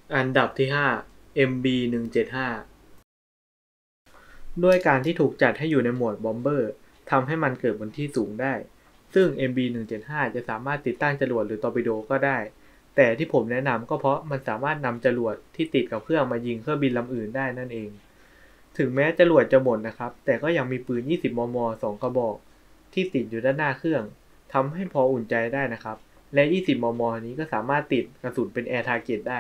อันดับที่ 5 MB175 ด้วยการที่ถูกจัดให้อยู่ในโหมดบอมเบอร์ทำให้มันเกิดบนที่สูงได้ซึ่ง MB175 จะสามารถติดตั้งจรวดหรือตอร์ปิโดก็ได้แต่ที่ผมแนะนำก็เพราะมันสามารถนำจรวดที่ติดกับเครื่องมายิงเครื่องบินลำอื่นได้นั่นเองถึงแม้จรวดจะหมดนะครับแต่ก็ยังมีปืน 20 มม. 2 กระบอกที่ติดอยู่ด้านหน้าเครื่องทำให้พออุ่นใจได้นะครับและ 20 มม. นี้ก็สามารถติดกระสุนเป็น Air Target ได้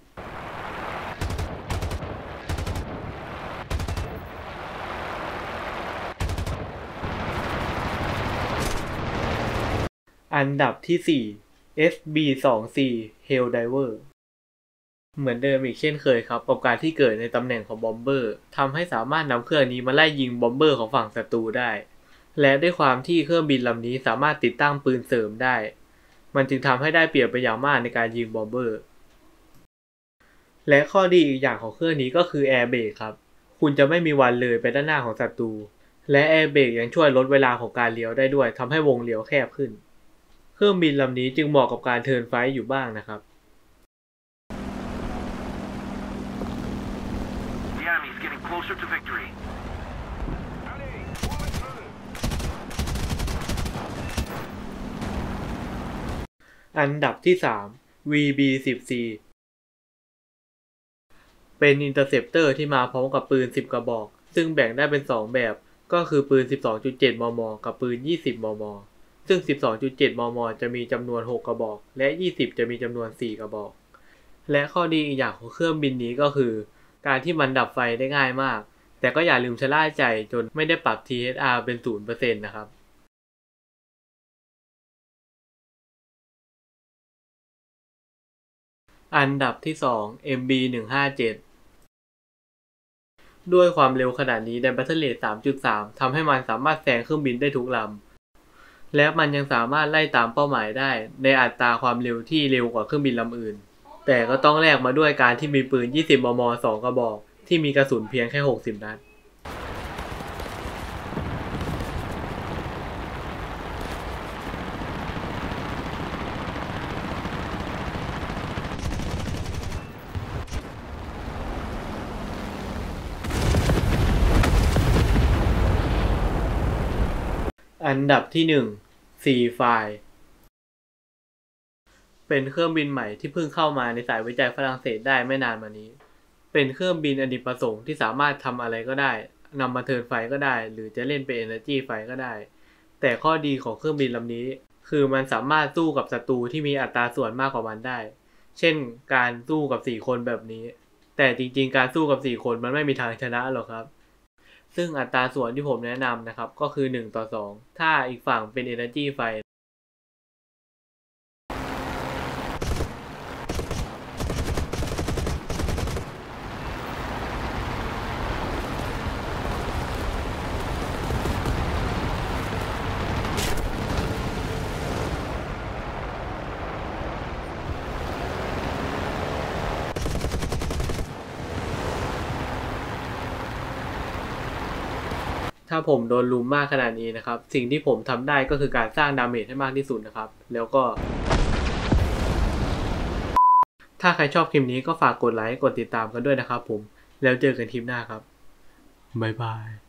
อันดับที่ 4 SB-2C Helldiver เหมือนเดิมอีกเช่นเคยครับกับการที่เกิดในตำแหน่งของบอมเบอร์ทำให้สามารถนำเครื่องนี้มาไล่ยิงบอมเบอร์ของฝั่งศัตรูได้และด้วยความที่เครื่องบินลำนี้สามารถติดตั้งปืนเสริมได้มันจึงทำให้ได้เปรียบไปอย่างมากในการยิงบอมเบอร์และข้อดีอีกอย่างของเครื่องนี้ก็คือแอร์เบรกครับคุณจะไม่มีวันเลยไปด้านหน้าของศัตรูและแอร์เบรกยังช่วยลดเวลาของการเลี้ยวได้ด้วยทำให้วงเลี้ยวแคบขึ้นเครื่องบินลำนี้จึงเหมาะกับการเทิร์นไฟท์อยู่บ้างนะครับอันดับที่ 3 VB-10C เป็นอินเตอร์เซปเตอร์ที่มาพร้อมกับปืน 10 กระบอกซึ่งแบ่งได้เป็น 2 แบบก็คือปืน 12.7 มม. กับปืน 20 มม. ซึ่ง 12.7 มม. จะมีจำนวน 6 กระบอกและ 20 จะมีจำนวน 4 กระบอกและข้อดีอีกอย่างของเครื่องบินนี้ก็คือการที่มันดับไฟได้ง่ายมากแต่ก็อย่าลืมชะล่าใจจนไม่ได้ปรับ THR เป็น 0% นะครับอันดับที่ 2 MB157 ด้วยความเร็วขนาดนี้ใน Battle Rate 3.3 ทำให้มันสามารถแซงเครื่องบินได้ทุกลำและมันยังสามารถไล่ตามเป้าหมายได้ในอัตราความเร็วที่เร็วกว่าเครื่องบินลำอื่นแต่ก็ต้องแลกมาด้วยการที่มีปืน 20 มม. 2 กระบอกที่มีกระสุนเพียงแค่ 60 นัดอันดับที่ 1 Seafly เป็นเครื่องบินใหม่ที่เพิ่งเข้ามาในสายวิจัยฝรั่งเศสได้ไม่นานมานี้เป็นเครื่องบินอเนกประสงค์ที่สามารถทำอะไรก็ได้นำมาเทิร์นไฟก็ได้หรือจะเล่นเป็น Energy ไฟก็ได้แต่ข้อดีของเครื่องบินลำนี้คือมันสามารถสู้กับศัตรูที่มีอัตราส่วนมากกว่ามันได้เช่นการสู้กับ4คนแบบนี้แต่จริงๆการสู้กับ4คนมันไม่มีทางชนะหรอกครับซึ่งอัตราส่วนที่ผมแนะนำนะครับก็คือ1:2ถ้าอีกฝั่งเป็น Energy ไฟถ้าผมโดนลุมมากขนาดนี้นะครับสิ่งที่ผมทำได้ก็คือการสร้างดาเมจให้มากที่สุดนะครับแล้วก็ถ้าใครชอบคลิปนี้ก็ฝากกดไลค์กดติดตามกันด้วยนะครับผมแล้วเจอกันคลิปหน้าครับบ๊ายบาย